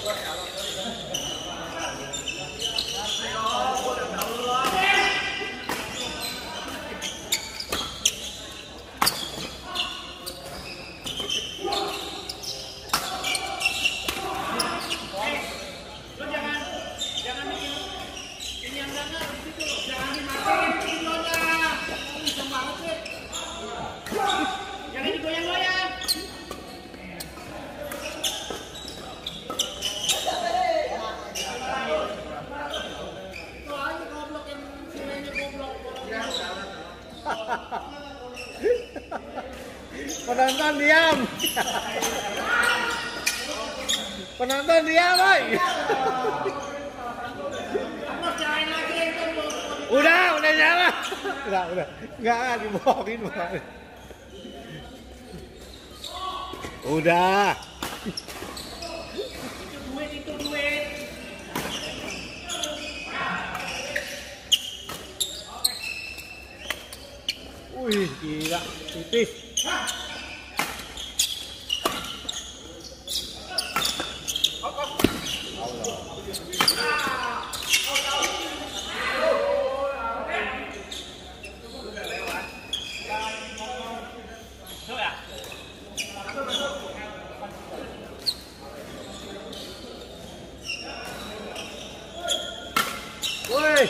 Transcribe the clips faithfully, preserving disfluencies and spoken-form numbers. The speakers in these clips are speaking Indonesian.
Penonton diam. Penonton diam, boy. Udah, udah nyala. Udah, udah. Enggak dibohongin, Bang. Udah. Itu duit, itu duit. Wih, gila, tipis. Woi.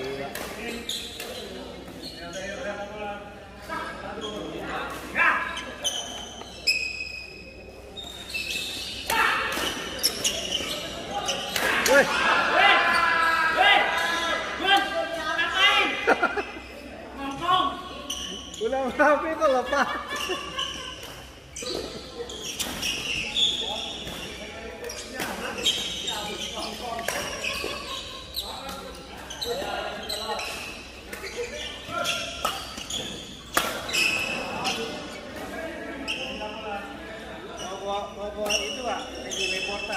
Woi. Weh. Weh. Gun, ngapain? Ngomong. Udah rapi kok lepas. Mau bawa itu, Pak, lagi reporter.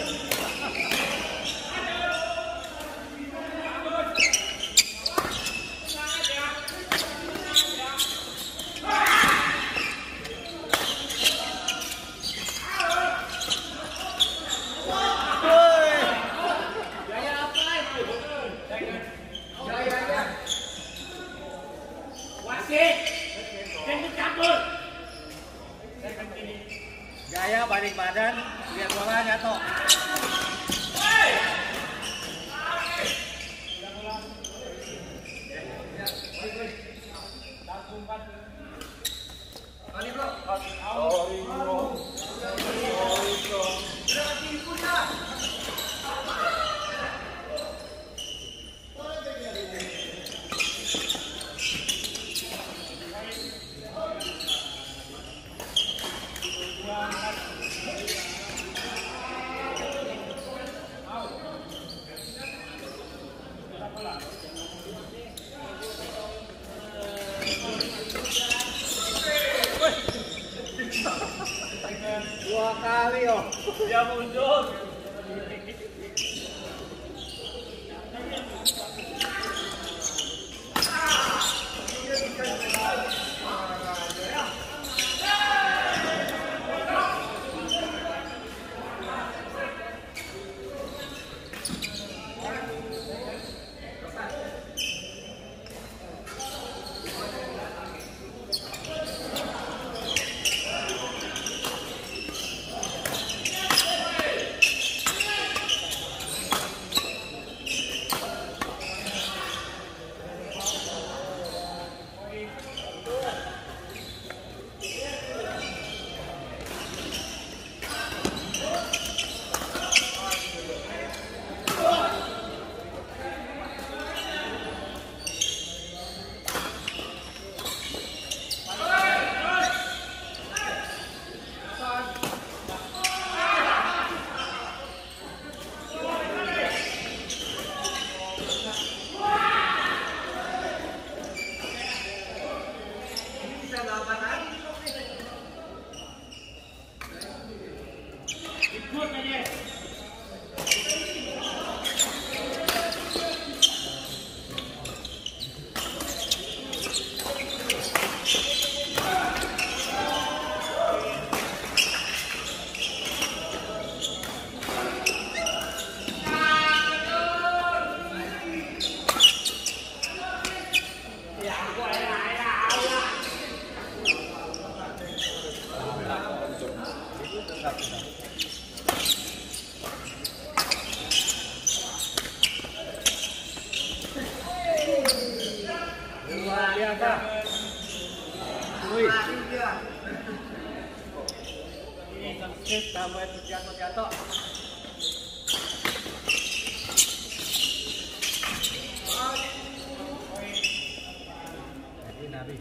Gaya balik badan, lihat bola jatuh. Dua kali, oh. Dia muncul. Sampai jatuh jatuh. Jadi nabi.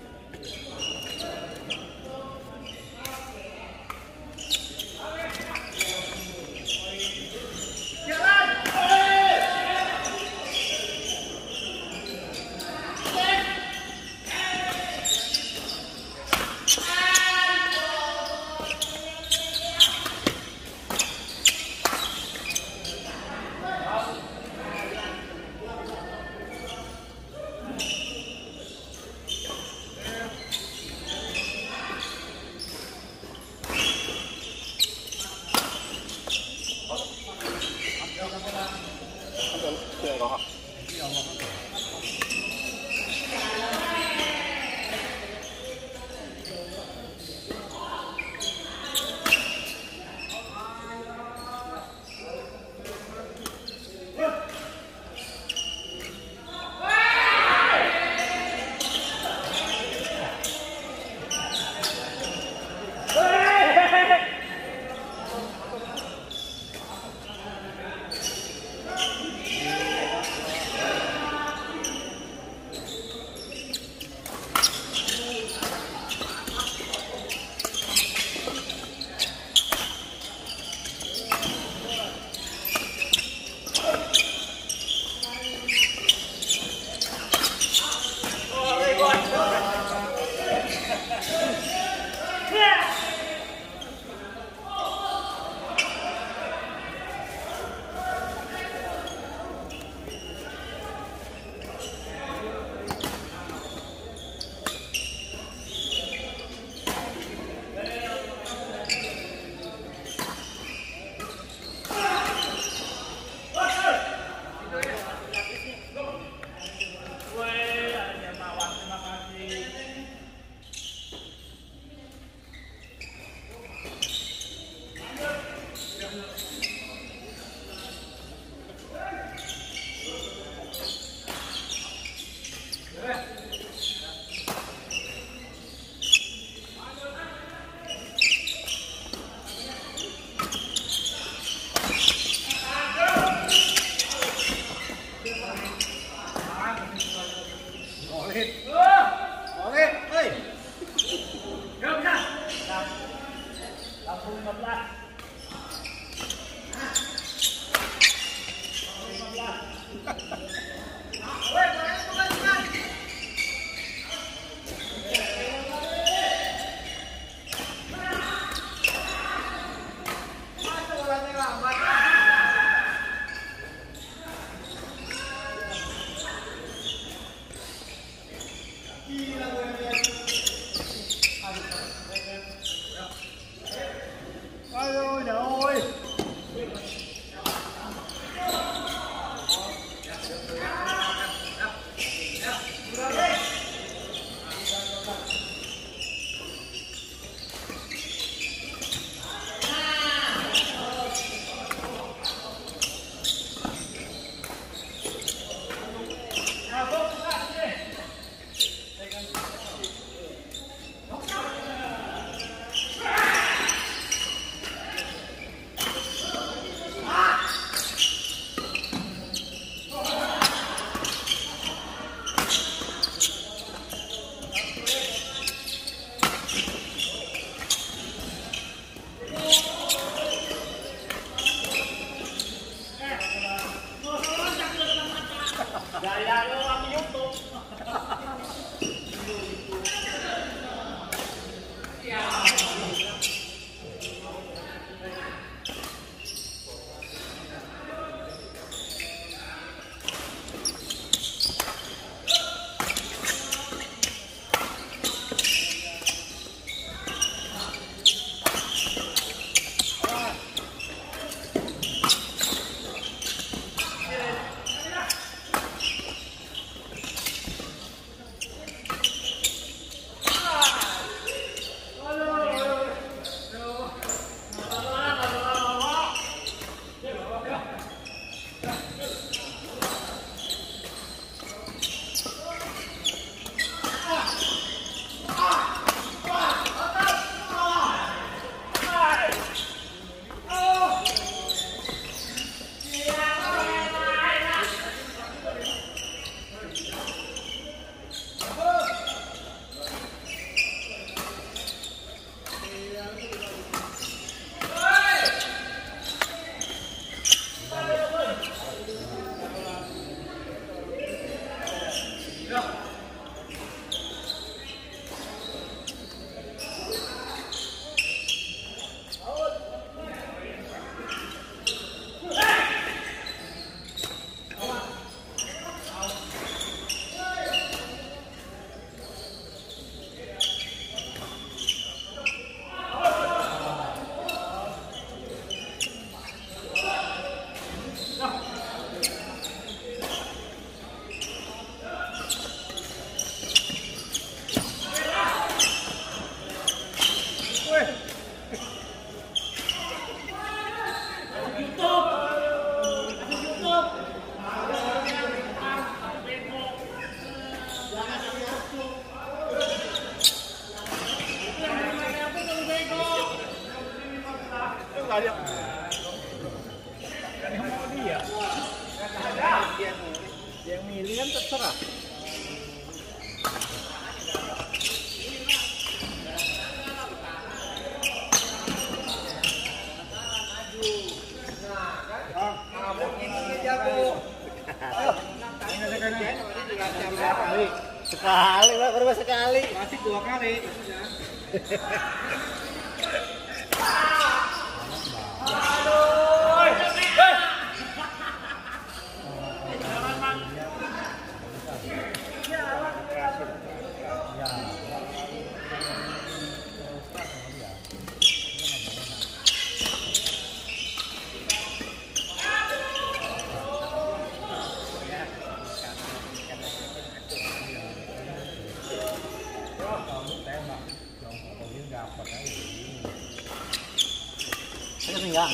Sekali lah, berapa sekali? Masih dua kali. Saya pinggang.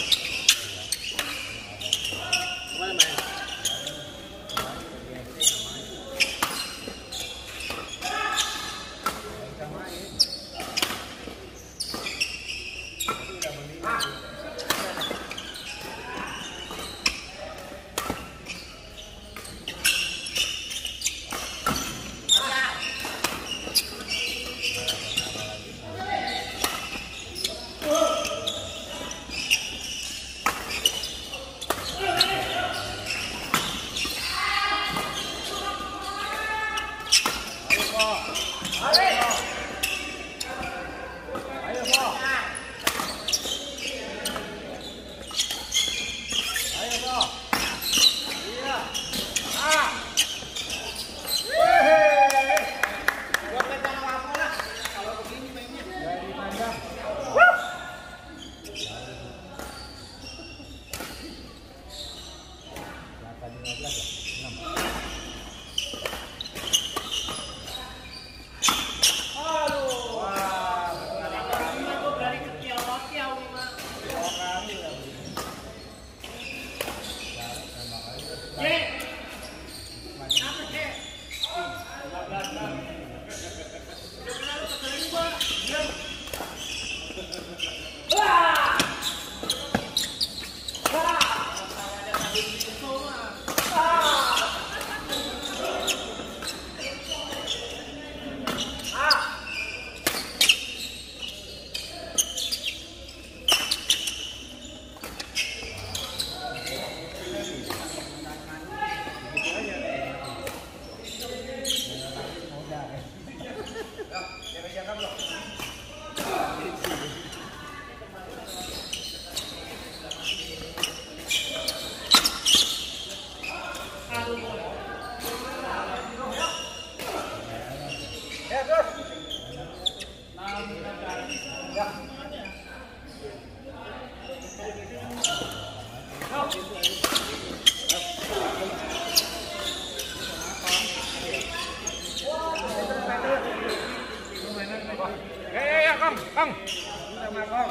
Kang, Kang. Sama Kang.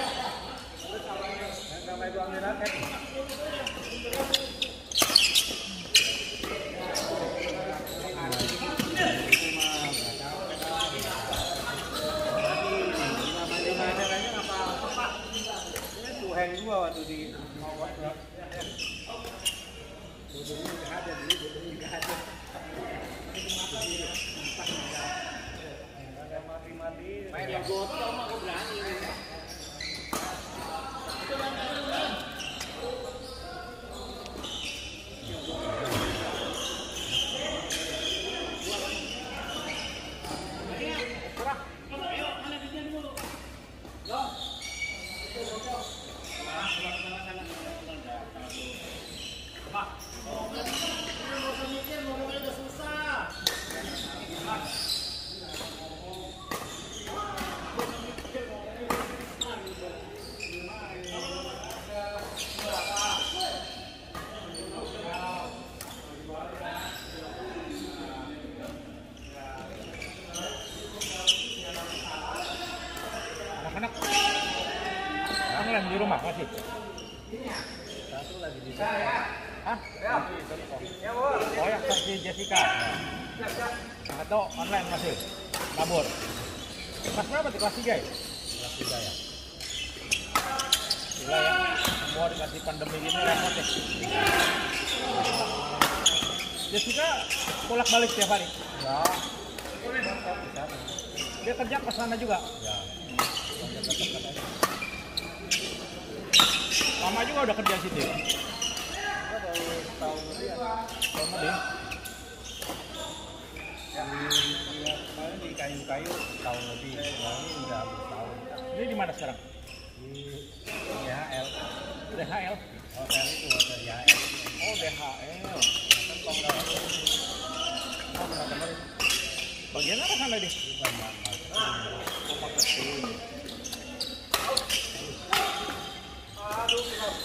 Sama Ibu Aminat kan. Tuhan gua waktu di Mawar. Duduknya enggak ada, duduknya enggak ada. Main yang gotong aku berani. Anak-anak online di rumah masih? Satu lagi di sana. Hah? Ya, Bu. Oh ya, si Jessica. Atau online masih? Kabur. Kelas berapa tuh? Kelas tiga ya? Kelas tiga ya. tiga ya. Mau dikasih pandemi gini repot ya. Jessica bolak-balik tiap hari? Ya. Dia kerja ke sana juga? Ya. Lama juga udah kerja situ ya? tahun lebih ya. Tahun lebih. Yang ya, kemarin di kayu-kayu tahun lebih. Nah, ini udah habis tahun. Ini di mana sekarang? Di D H L. D H L? Hotel itu hotel D H L. Oh D H L. Kan kok nggak ada? Oh nggak kemarin. Bagian apa sana deh? Oh marketing. Aduh,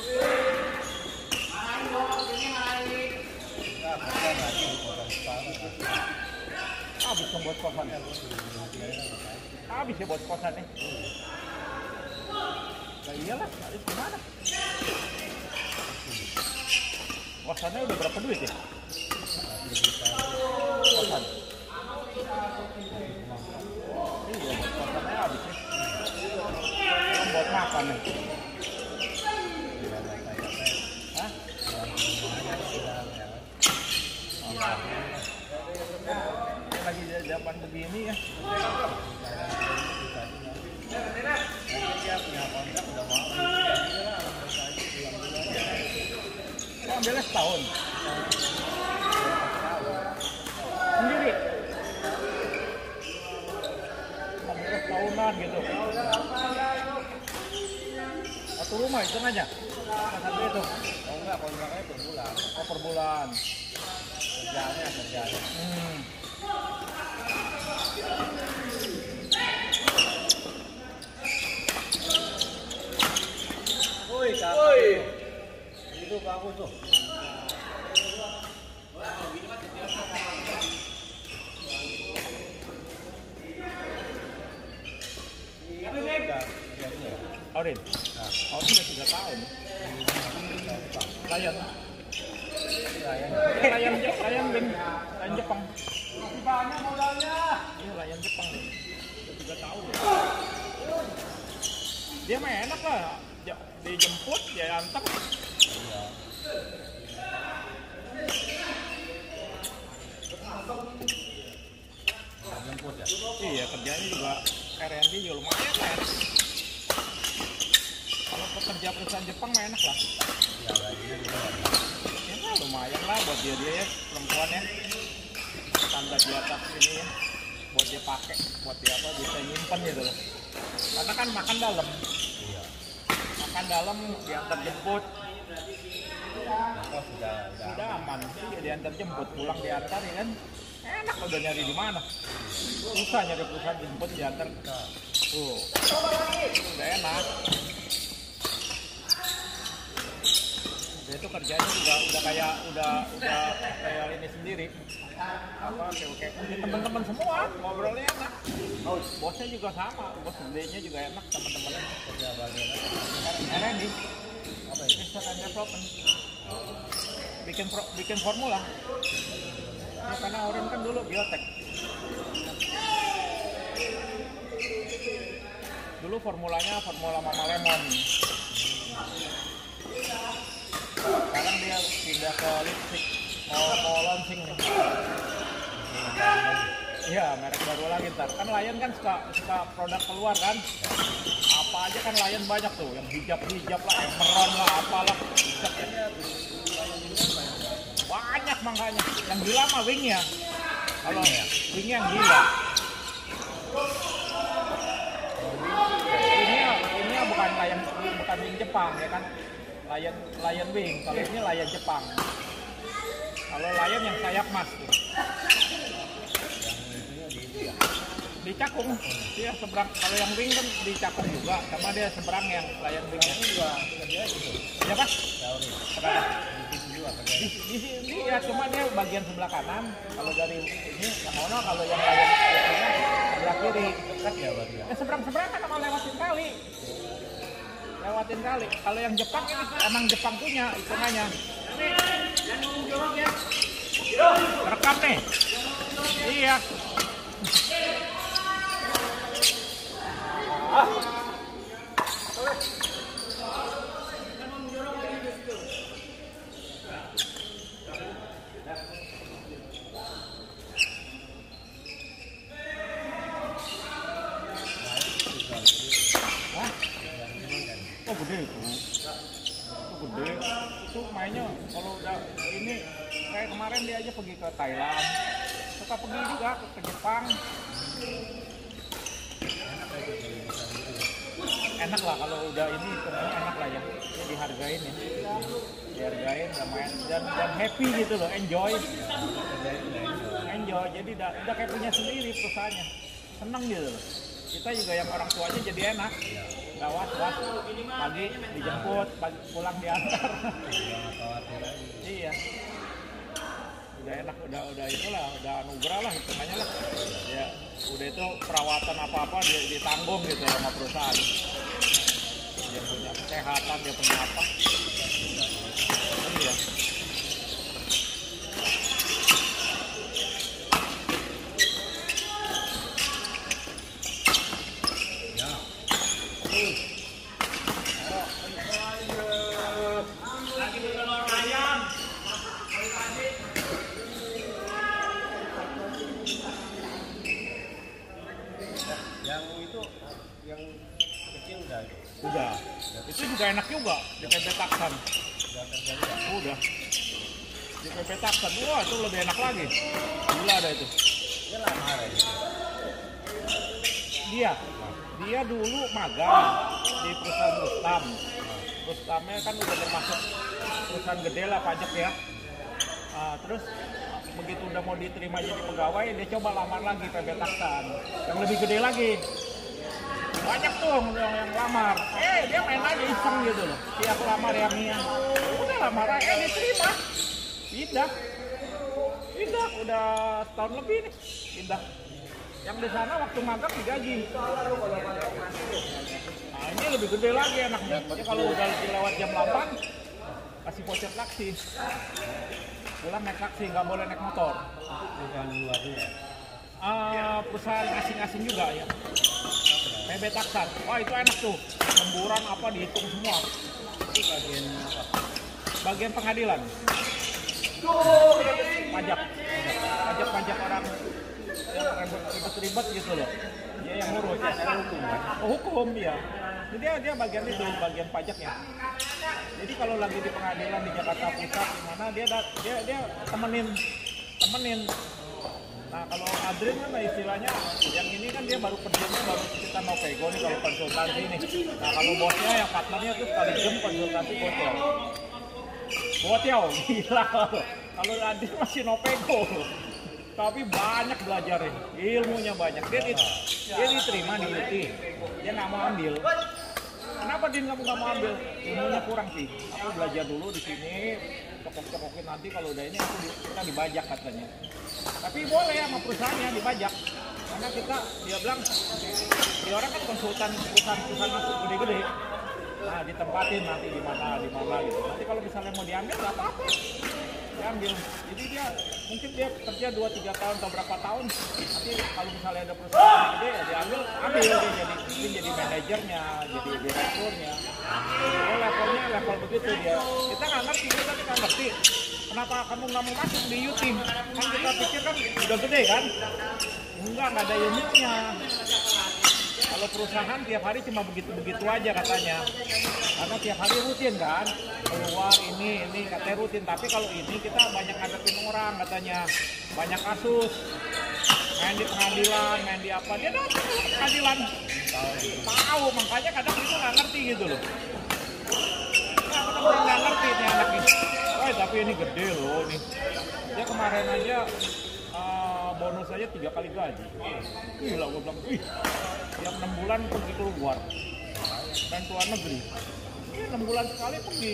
habis membuat kosan. Habis ya buat kosan nih. Nah iyalah, habis gimana? Kosannya udah berapa duit ya? Kosan. Iya, buat kosannya habis nih. Buat makan nih. Hah? Lagi zaman begini ya. Oh, ambilnya setahun. Sendiri. Ambilnya setahunan gitu. Satu rumah itu aja. Satu itu. Oh enggak, kalau makanya per bulan. Oh per bulan. Kerjaannya kerjaannya. Hmm. Woi, woi. Itu bagus tuh. Audin, oh sudah tiga tahun. Layan, layan, layan, layan bing, layan Jepang. Banyak modalnya. Ini layan Jepang nih, sudah tiga tahun. Dia mah enak lah, dijemput, dia antar. Jemput ya? Iya, kerjanya juga R and D juga lumayan lah. Kalau pekerja perusahaan Jepang mah enak lah. Iya, gajinya juga ya lah, lumayan lah buat dia dia ya, perempuan ya. Standar di atas ini ya, buat dia pakai, buat dia apa, bisa nyimpen gitu loh. Karena kan makan dalam. Iya. Makan dalam diantar jemput. Oh, sudah, sudah, sudah aman. Dia diantar jemput, pulang diantar ya kan. Enak udah nyari di mana. Susah nyari perusahaan jemput diantar. Tuh. Udah enak. Dia itu kerjanya juga udah kayak udah udah kayak ini sendiri. Apa kayak kayak teman-teman semua ngobrolnya enak. Oh, bosnya juga sama, bos gedenya juga enak, teman-temannya kerja bagian R and D. Apa ini? Research and Development. Bikin pro, bikin formula. Ya, karena Orin kan dulu biotek. Dulu formulanya formula Mama Lemon. Sekarang dia pindah ke lipstick, mau mau launching nih. Iya, merek baru lagi ntar. Kan Lion kan suka suka produk keluar kan. Apa aja kan Lion banyak tuh, yang hijab-hijab lah, emeron lah, apalah. Banyak makanya. Yang gila mah wingnya. Kalau wingnya yang gila. Wingnya, wingnya bukan Lion, bukan wing Jepang ya kan. Lion, Lion wing. Kalau ini Lion Jepang. Kalau Lion yang sayap mas tuh. Di Cakung, dia seberang. Kalau yang wing kan di Cakung juga, sama dia seberang yang Lion wingnya juga. Iya pak? Di, di sini ya cuma dia bagian sebelah kanan. Kalau dari ini yang ono, kalau yang Lion wingnya sebelah kiri. Dekat ya berarti. Ya seberang seberang kan emang lewatin kali. Lewatin kali. Kalau yang Jepang ini emang Jepang punya hitungannya. Rekam nih. Iya. Ah. Oh gede itu, itu gede, itu mainnya kalau udah ini kayak kemarin dia aja pergi ke Thailand, suka pergi juga ke, ke Jepang. Enak lah kalau udah ini sebenarnya enak lah ya, ya dihargain ya, dihargain main dan dan happy gitu loh, enjoy, enjoy. Jadi udah, udah kayak punya sendiri perusahaannya, seneng gitu loh. Kita juga yang orang tuanya jadi enak, nggak was-was pagi dijemput, pagi pulang diantar. Iya, udah enak, udah udah itulah, udah anugerah lah hitungannya lah. Ya, udah itu perawatan apa-apa dia ditanggung gitu sama perusahaan. Dia punya kesehatan, dia punya apa? Iya. Lagi di telur ayam. Yang itu, yang kecil udah. Udah. Itu juga enak juga di P P Taksan. Udah terjadi ya? Udah. Di P P Taksan, wah itu lebih enak lagi. Gila ada itu. Dia lama ya? Dia, dia dulu magang di perusahaan Rustam. Rustamnya kan udah termasuk perusahaan gede lah pajak ya. Uh, terus begitu udah mau diterima jadi pegawai, dia coba lamar lagi P B Taksan yang lebih gede lagi. Banyak tuh yang, yang lamar, eh dia main aja iseng gitu loh. Tiap lamar yang yang udah lamar aja, eh diterima. Pindah, pindah udah setahun lebih nih, pindah. Yang di sana waktu magang digaji. Nah ini lebih gede lagi anaknya. Jadi kalau udah lewat jam delapan, kasih voucher taksi. Pulang naik taksi, nggak boleh naik motor. Perusahaan luarnya ya? Uh, perusahaan asing-asing juga ya. P B Taksan, wah itu enak tuh. Lemburan apa dihitung semua. Itu bagian apa? Bagian pengadilan. Pajak, pajak-pajak orang yang ribet-ribet gitu loh. Dia yang ngurus. Hukum kan? Oh, hukum ya. Jadi dia, dia bagian itu, bagian pajaknya. Jadi kalau lagi di pengadilan di Jakarta Pusat di mana dia dia dia temenin temenin. Nah kalau Adrin kan istilahnya yang ini kan dia baru kerjanya baru kita no pego nih kalau konsultasi nih. Nah kalau bosnya yang partnernya tuh sekali jam konsultasi bocil. Bocil gila kalau Adrin masih no pego. Tapi banyak belajarin, ilmunya banyak. Dia, di, dia diterima di U T, dia nggak mau ambil. Kenapa dia nggak mau ambil? Ilmunya kurang sih. Aku belajar dulu di sini, cokok-cokokin nanti kalau udah ini aku di, kita dibajak katanya. Tapi boleh sama perusahaannya dibajak, karena kita dia bilang dia orang kan konsultan perusahaan-perusahaan gede-gede. Nah ditempatin nanti di mana di mana gitu. Nanti kalau misalnya mau diambil nggak apa-apa. Diambil, jadi dia mungkin dia kerja dua tiga tahun atau berapa tahun, nanti kalau misalnya ada perusahaan gede ya diambil, ambil dia jadi mungkin jadi manajernya, jadi direkturnya. Dia levelnya level begitu dia. Kita nggak ngerti, kita nggak ngerti. Kenapa kamu nggak mau masuk di U-Team? Kan kita pikir kan udah gede kan? Enggak, nggak ada unitnya. Kalau perusahaan tiap hari cuma begitu-begitu aja katanya. Karena tiap hari rutin kan, keluar ini, ini katanya rutin. Tapi kalau ini kita banyak ngadepin orang katanya, banyak kasus. Main di pengadilan, main di apa, dia datang ke pengadilan. Tahu, makanya kadang itu nggak ngerti gitu loh. Nah, benar-benar nggak ngerti nih anak ini. Oh, tapi ini gede loh nih. Dia kemarin aja uh, bonus aja tiga kali gaji. Gila, gue bilang, wih, tiap enam bulan pergi keluar, main ke luar negeri. Ini enam bulan sekali pergi,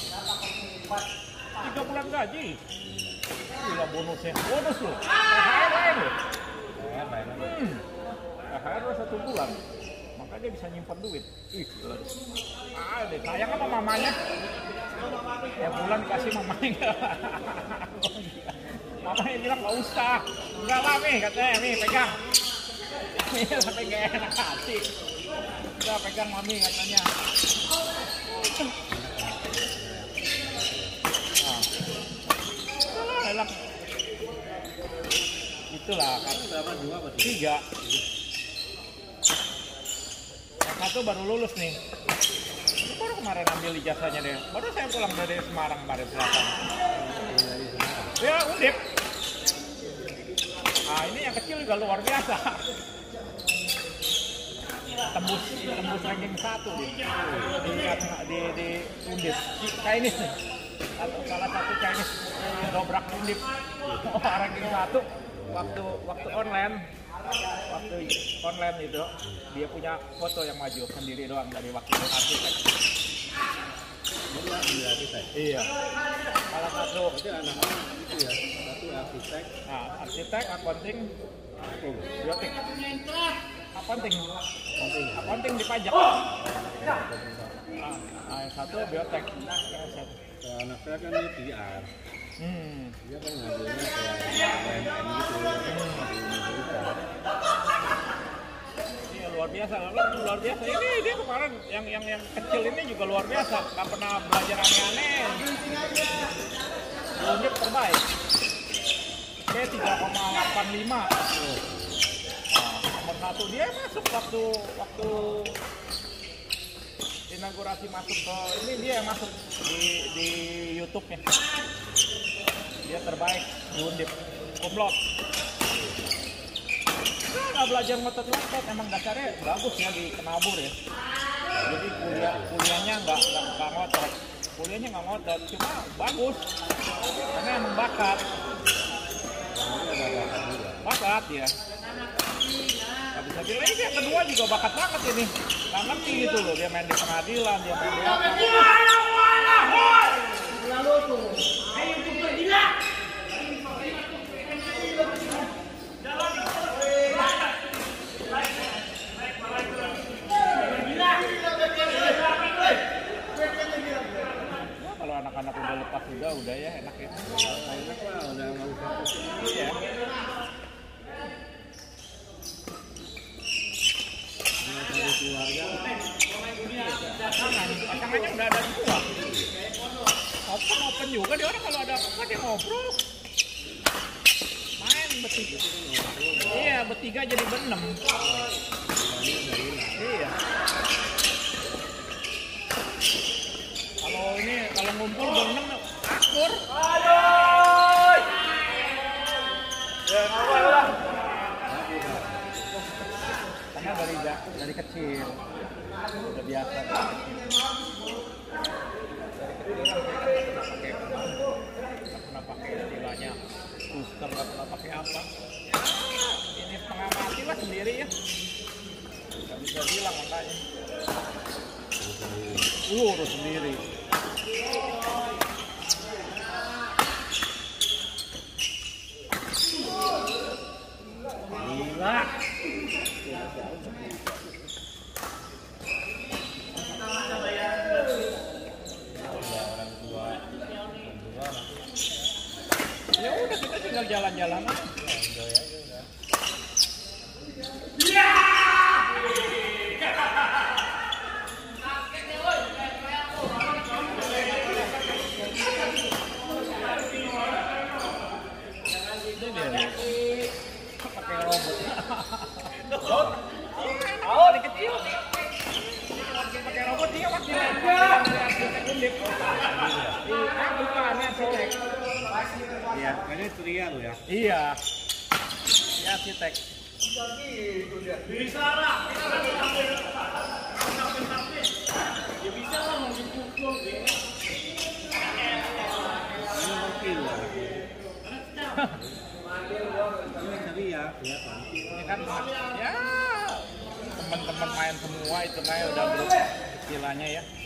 tiga bulan gaji. Gila bonusnya, bonus loh, T H R lain loh. Hmm, T H R satu bulan, makanya dia bisa nyimpan duit. Ih, gila. Ah, deh, sayang sama mamanya. Ya bulan dikasih mamanya. Mamanya bilang nggak usah, enggak lah nih katanya, nih pegang. Nih sampai gak enak hati. Udah pegang mami katanya. Nah, itulah enak. Itulah kan. Berapa dua apa Tiga. Yang satu baru lulus nih. Baru kemarin ambil ijazahnya deh. Baru saya pulang dari Semarang kemarin selatan. Ya Undip. Nah ini yang kecil juga luar biasa. Tembus tembus ranking satu di di di, di Undip. Chinese nih. Atau salah satu Chinese dobrak Undip. Oh, ranking satu waktu waktu online. Waktu online itu dia punya foto yang maju sendiri doang dari wakil arsitek. Iya. Salah satu. Berarti anak-anak itu ya, satu arsitek. Nah, arsitek, accounting, biotik. Accounting, accounting di pajak. Nah, nah yang satu biotek. Kalau anak saya kan dia P R. Hmm. Dia kan ngambilnya ke B M N gitu. Iya luar biasa, luar biasa. Ini dia kemarin yang yang yang kecil ini juga luar biasa. Gak pernah belajar aneh-aneh. Undip terbaik. Dia tiga koma delapan lima. Nah, nomor satu dia masuk waktu waktu inaugurasi masuk ke ini dia yang masuk di di YouTube-nya. Dia terbaik di Undip, kumlot. Nah, nggak belajar ngotot-ngotot, emang dasarnya bagus ya di Kenabur ya. Jadi kuliah kuliahnya nggak nggak nggak ngotot, kuliahnya nggak ngotot, cuma bagus. Karena emang bakat, bakat ya. Gak bisa bilang ini yang kedua juga bakat banget ini. Gak ngerti gitu loh, dia main di pengadilan, dia main di apa. Lalu tuh, ayo kita gila. Ya, kalau anak-anak udah lepas udah, udah ya enak ya. Enak lah, udah nggak usah pusing. Iya. Dari keluarga. Pasangannya udah ada dua. Open open juga dia orang kalau ada apa dia ngobrol. Main bertiga. Iya bertiga jadi berenam. Iya. Kalau ini kalau ngumpul berenam akur. Aduh. Ya ngawal lah. Karena dari dari kecil udah biasa dari kecil. Dari kecil nggak pernah pakai istilahnya booster, nggak pernah pakai apa. Ini setengah mati lah sendiri ya. Nggak bisa bilang makanya. Lu urus sendiri. Gila. Ya udah kita tinggal jalan-jalan aja. Enjoy aja udah. Itu dia. Pakai robot. Robot? Oh, dari kecil. Pakai robot dia waktu Undip. Iya, bukan arsitek. Iya, ini Tria lo ya. Iya. Iya arsitek. Bisa lah, kita kan sampai sampai ya bisa lah mau dipukul deh. Ini wakil lah. Ini Tria, kelihatan. Ini kan ya teman-teman main semua itu kayak udah grup istilahnya ya.